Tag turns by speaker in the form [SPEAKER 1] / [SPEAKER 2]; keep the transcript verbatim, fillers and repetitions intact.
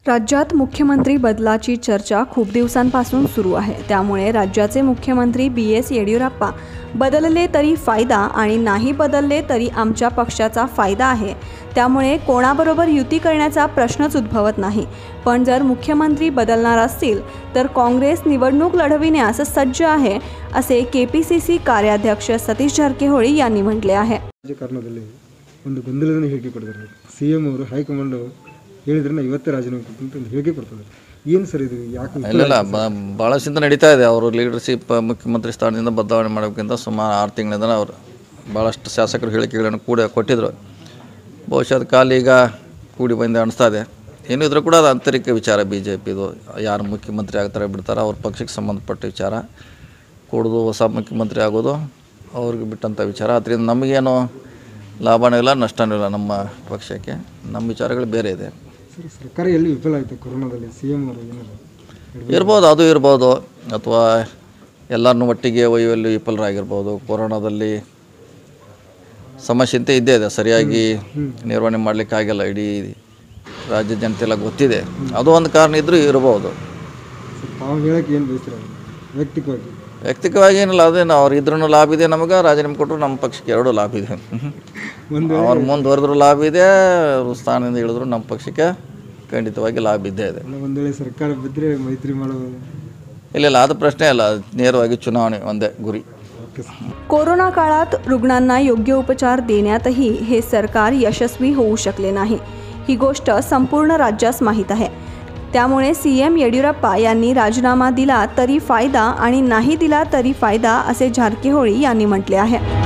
[SPEAKER 1] राज्यात मुख्यमंत्री बदलाची चर्चा खूप दिवसांपासून सुरू आहे। त्यामुळे राज्याचे मुख्यमंत्री बी एस येडियुरप्पा बदलले तरी फायदा आणि नाही बदलले तरी आमच्या पक्षाचा फायदा आहे। त्यामुळे कोणाबरोबर युती करण्याचा प्रश्नच उद्भवत नाही। पण जर मुख्यमंत्री बदलणार असतील तर काँग्रेस निवडणूक लढविण्यास सज्ज आहे, असे के पी सी सी कार्याध्यक्ष सतीश जारಕಿಹೊಳಿ यांनी म्हटले आहे।
[SPEAKER 2] ಒಂದು ಗೊಂದಲವನ್ನು ಹೇಳಿಕೆ ಕೊಡ್ತಾರೆ ಸಿಎಂ ಅವರು ಹೈಕಮಾಂಡ್ ಹೇಳಿದ್ರೆ ನಾವು ಇವತ್ತೇ ರಾಜೀನಾಮೆ ಕೊಡ್ತೀವಿ ಅಂತ ಹೇಳಿಕೆ ಕೊಡ್ತಾರೆ। ಏನು ಸರ್ ಇದು ಯಾಕೆ
[SPEAKER 3] ಇಲ್ಲ ಭಾಳ ಚಿಂತೆ ನಡೀತಾ ಇದೆ। ಅವರು ಲೀಡರ್ಶಿಪ್ ಮುಖ್ಯಮಂತ್ರಿ ಸ್ಥಾನದಿಂದ ಬದಲಾವಣೆ ಮಾಡೋಕ್ಕಿಂತ ಸುಮಾರು ಆರು ತಿಂಗಳಿಂದ ಅವರು ಭಾಳಷ್ಟು ಶಾಸಕರು ಹೇಳಿಕೆಗಳನ್ನು ಕೂಡ ಕೊಟ್ಟಿದ್ದರು। ಬಹುಶಃ ಅದು ಕಾಲ ಈಗ ಕೂಡಿ ಬಂದು ಅನಿಸ್ತಾ ಇದೆ। ಏನು ಇದ್ರೂ ಕೂಡ ಅದು ಆಂತರಿಕ ವಿಚಾರ, ಬಿ ಜೆ ಪಿದು ಯಾರು ಮುಖ್ಯಮಂತ್ರಿ ಆಗ್ತಾರೆ ಬಿಡ್ತಾರೆ ಅವ್ರ ಪಕ್ಷಕ್ಕೆ ಸಂಬಂಧಪಟ್ಟ ವಿಚಾರ, ಕೊಡೋದು ಹೊಸ ಮುಖ್ಯಮಂತ್ರಿ ಆಗೋದು ಅವ್ರಿಗೆ ಬಿಟ್ಟಂಥ ವಿಚಾರ। ಅದರಿಂದ ನಮಗೇನು ಲಾಭನೂ ಇಲ್ಲ ನಷ್ಟನೂ ಇಲ್ಲ ನಮ್ಮ ಪಕ್ಷಕ್ಕೆ, ನಮ್ಮ ವಿಚಾರಗಳು ಬೇರೆ ಇದೆ।
[SPEAKER 2] ಸರ್ಕಾರ ಎಲ್ಲಿ ವಿಫಲ ಆಯಿತು ಕೊರೋನಾದಲ್ಲಿ, ಸಿ ಎಂ ಅವರು ಏನಾದ್ರು
[SPEAKER 3] ಇರ್ಬೋದು, ಅದು ಇರ್ಬೋದು, ಅಥವಾ ಎಲ್ಲರನ್ನೂ ಒಟ್ಟಿಗೆ ಒಯ್ಯುವಲ್ಲಿ ವಿಫಲರಾಗಿರ್ಬೋದು। ಕೊರೋನಾದಲ್ಲಿ ಸಮಸ್ಯೆ ಅಂತ ಇದ್ದೇ ಇದೆ, ಸರಿಯಾಗಿ ನಿರ್ವಹಣೆ ಮಾಡಲಿಕ್ಕಾಗಿಲ್ಲ, ಇಡೀ ರಾಜ್ಯ ಜನತೆಲ್ಲ ಗೊತ್ತಿದೆ, ಅದು ಒಂದು ಕಾರಣ ಇದ್ದರೂ ಇರ್ಬೋದು।
[SPEAKER 2] ತಾವು ಹೇಳಕ್ಕೆ ಏನು ಬಯಸ್ತೀರ ವ್ಯಕ್ತಿಗತವಾಗಿ?
[SPEAKER 3] ವ್ಯಕ್ತಿಗತವಾಗಿ ಏನಿಲ್ಲ, ಅದೇನು ಅವ್ರು ಇದ್ರೂ ಲಾಭ ಇದೆ, ನಮಗೆ ರಾಜೀನಾಮೆ ಕೊಟ್ಟರು ನಮ್ಮ ಪಕ್ಷಕ್ಕೆ ಎರಡೂ ಲಾಭ ಇದೆ। ಅವ್ರು ಮುಂದುವರೆದ್ರೂ ಲಾಭ ಇದೆ, ಸ್ಥಾನದಿಂದ ಇಳಿದ್ರು ನಮ್ಮ ಪಕ್ಷಕ್ಕೆ ಖಂಡಿತವಾಗಿ ಲಾಭ ಇದ್ದೇ ಇದೆ।
[SPEAKER 2] ಒಂದು ವೇಳೆ ಸರ್ಕಾರ ಬಿದ್ದರೆ ಮೈತ್ರಿ ಮಾಡೋದು
[SPEAKER 3] ಇಲ್ಲ ಇಲ್ಲ ಅದು ಪ್ರಶ್ನೆ ಅಲ್ಲ, ನೇರವಾಗಿ ಚುನಾವಣೆ ಒಂದೇ ಗುರಿ।
[SPEAKER 1] कोरोना काळात रुग्णांना योग्य उपचार देण्यातही हे सरकार यशस्वी होऊ शकले नाही, ही गोष्ट संपूर्ण राज्यास माहीत आहे। त्यामुळे सी एम येडियुरप्पा यांनी राजीनामा दिला तरी फायदा आणि नाही दिला तरी फायदा, असे जारಕಿಹೊಳಿ यांनी म्हटले आहे।